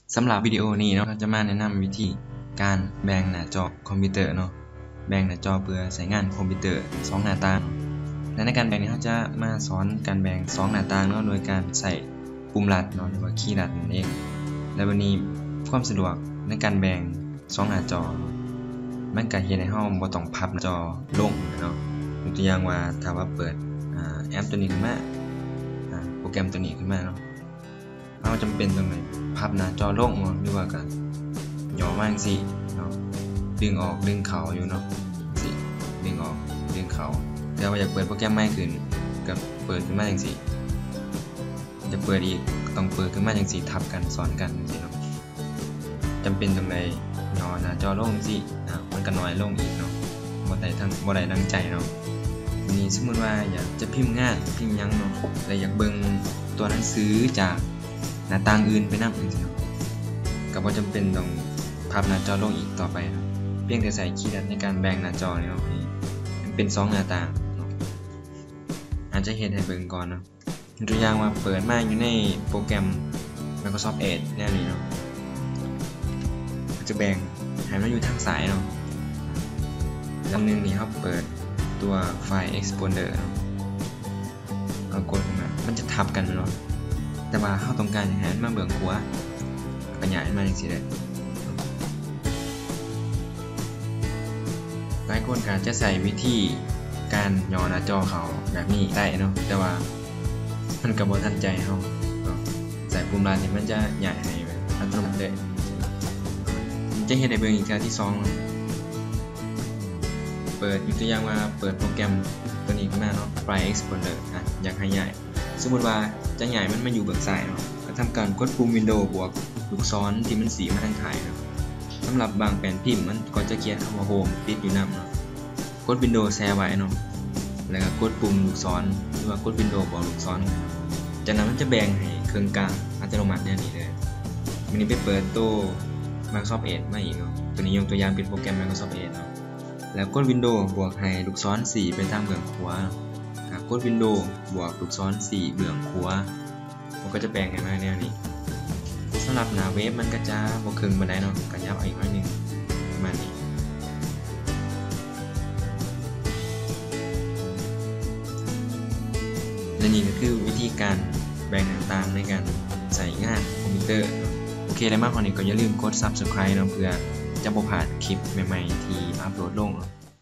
สำหรับวิดีโอนี้เนาะจะมาแนะนำวิธีการแบ่งหน้าจอคอมพิวเตอร์เนาะแบ่งหน้าจอเพื่อใช้งานคอมพิวเตอร์2หน้าต่างและในการแบ่งนี้เราจะมาสอนการแบ่ง2หน้าต่างเนาะโดยการใส่ปุ่มลัดเนาะหรือว่าคีย์ลัดนั่นเองและวันนี้ความสะดวกในการแบ่ง2หน้าจอมันก็เฮ็ดให้เราบ่ต้องพับจอลงเนาะยกตัวอย่างว่าถ้าว่าเปิดแอปตัวนี้ขึ้นมาโปรแกรมตัวนี้ขึ้นมาเนาะเราจำเป็นต้องพับหน้าจอลงหรือว่าก็ย่อมาจังซี่เนาะดึงออกดึงเข้าอยู่เนาะสิดึงออกดึงเข้าแต่ว่าอยากเปิดโปรแกรมใหม่ขึ้นก็เปิดขึ้นมาจังซี่จะเปิดอีกต้องเปิดขึ้นมาจังซี่ทับกันซ้อนกันจังซี่เนาะจำเป็นตรงใดย่อหน้าจอลงจังซี่มันก็น้อยลงอีกเนาะบ่ได้ดังใจเนาะนี่สมมุติว่าอยากจะพิมพ์งานพิมพ์หยังเนาะแล้วอยากเบิ่งตัวหนังสือจากหน้าต่างอื่นไปนำจังซี่เนาะก็บ่จำเป็นต้องพับหน้าจอลงอีกต่อไปเนาะเพียงแต่ใส่คีย์ลัดในการแบ่งหน้าจอนี่เนาะให้มันเป็น2หน้าต่างเนาะอาจจะเฮ็ดให้เบิ่งก่อนเนาะตัวอย่างว่าเปิดมาอยู่ในโปรแกรม Microsoft Edge แนวนี้เนาะจะแบ่งให้มันอยู่ทางซ้ายเนาะลำนึงนี่ครับเปิดตัวไฟล์ Explorer เนาะก็กดขึ้นมามันจะทับกันเนาะแต่ว่าเราต้องการให้มันมาเบื้องขวาขยายมาจังซี่ได้หลายคนก็จะใส่วิธีการย่อหน้าจอเขาแบบนี้ได้เนาะแต่ว่ามันก็บ่ทันใจเฮาใส่ปุ่มลัดนี่มันจะใหญ่ให้อัตโนมัติเลยจะเฮ็ดให้เบิ่งอีกเทื่อที่2เนาะเปิดยกตัวอย่างว่าเปิดโปรแกรมตัวนี้ขึ้นมาเนาะ File Explorer อยากให้ใหญ่สมมุติว่าจะใหญ่มันมาอยู่เบื้องซ้ายเนาะก็ทำการกดปุ่ม Windows บวกลูกศรที่มันสีมาทางซ้ายเนาะสำหรับบางแผ่นพิมพ์มันก็จะเขียนคำว่า Home ติดอยู่นำเนาะกด Windows แชร์ไว้เนาะแล้วก็กดปุ่มลูกศรหรือว่ากด Windows บวกลูกศรจากนั้นมันจะแบ่งให้เครื่องกลางอัตโนมัติแนวนี้เลยวันนี้ไปเปิดตัว Microsoft Edge มาอีกเนาะตัวนี้ยกตัวอย่างเป็นโปรแกรม Microsoft Edge เนาะแล้วกด Windows บวกให้ลูกศร4ไปทางเบื้องขวากด Windows บวกลูกศร4เบื้องขวามันก็จะแบ่งให้มาแนวนี้สำหรับหน้าเว็บมันก็จะบ่ครึ่งปานใดเนาะก็ยับอีกหน่อยนึงประมาณนี้และนี่ก็คือวิธีการแบ่งต่างๆในการใช้งานคอมพิวเตอร์โอเคได้มากกว่านี้ก็อย่าลืมกด Subscribe เนาะเพื่อจะบ่พลาดคลิปใหม่ๆที่อัปโหลดลง